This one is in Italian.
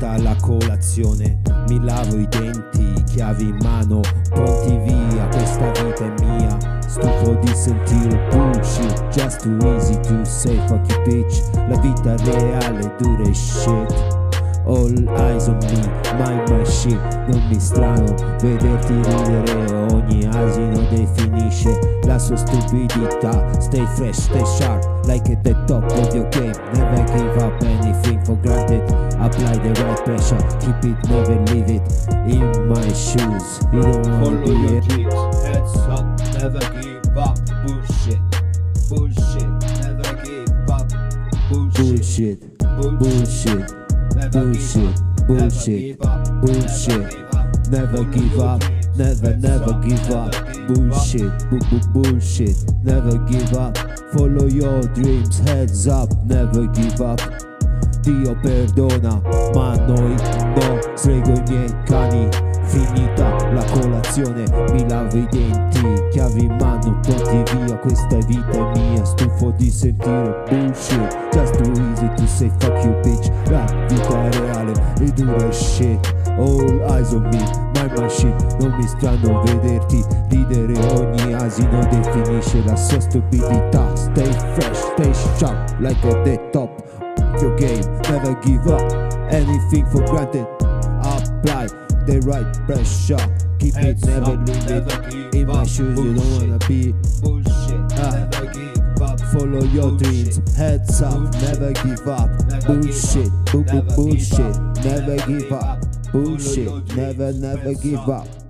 finita la colazione, mi lavo i denti, chiavi in mano, pronti via, questa vita è mia. Stufo di sentire bullshit, just too easy to say fuck you bitch. La vita reale dura e shit. All eyes on me, my shit. Non mi strano vederti ridere, ogni asino definisce la sua stupidità. Stay fresh, stay sharp, like at the top of your game. Never give up anything for granted. Apply the right pressure, keep it, never leave it. In my shoes, you don't wanna Follow your be dreams, heads up, never give up. Bullshit, bullshit, never give up. bullshit, bullshit, bullshit, bullshit, bullshit. Never give up, never give up. Bullshit, bullshit, never give up. Follow your dreams, heads up, never give up. Dio perdona, ma noi no, srego i miei cani. Finita la colazione, mi lavo i denti, chiavi in mano, pronti via, questa vita è mia. Stufo di sentire bullshit, just too easy to say fuck you bitch. La vita reale è dura shit. All eyes on me, my shit. Non mi strano vederti ridere, ogni asino definisce la sua stupidità. Stay fresh, stay sharp, like at the top of your game. Never give up anything for granted. Apply the right pressure, keep it, never leave it. In my shoes, you don't wanna be bullshit, never give up. Follow your dreams, heads up, never give up. Bullshit, bullshit, never give up. Bullshit, never give up.